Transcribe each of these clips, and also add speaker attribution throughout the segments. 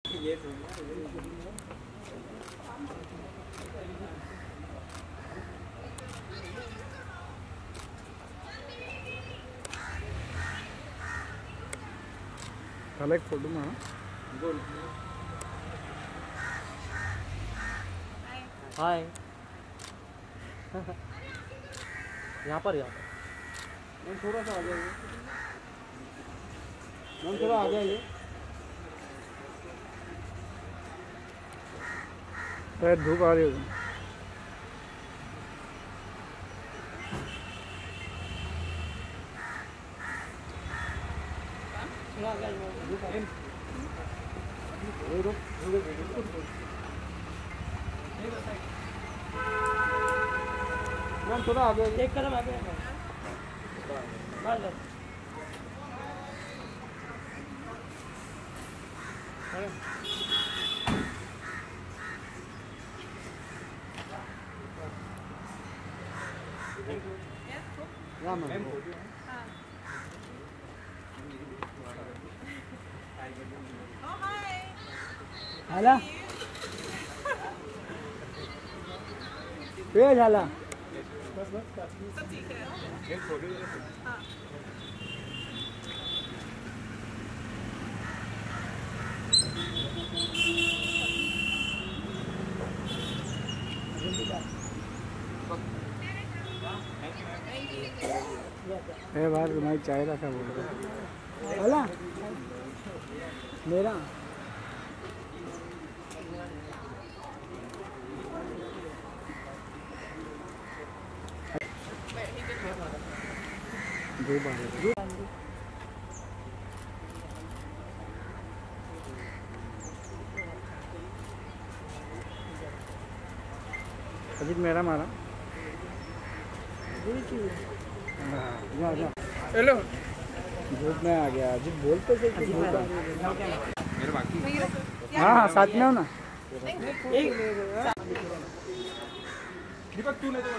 Speaker 1: एक फोटो में
Speaker 2: हाय यहाँ पर
Speaker 1: थोड़ा सा आ जाइए मैम, थोड़ा आ जाइए। धूप आ रही होगी। मैम थोड़ा आगे, एक कदम आगे। झाला पे झाला सब ठीक है। हाँ। बार तुम्हारी चाय रखा बोल रहा मेरा अजीत मेरा मारा हेलो धूप में आ गया अजीत बोलते थे कि हाँ हाँ साथ में हो ना। दीपक तू नहीं तो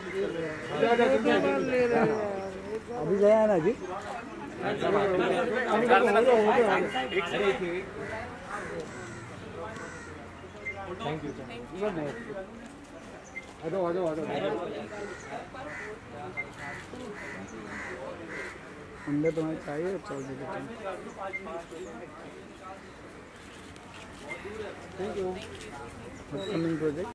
Speaker 1: अभी गया है ना जी। Thank you. आ जाओ अंडे तुम्हें चाहिए 14 देते हैं। Thank you. Upcoming project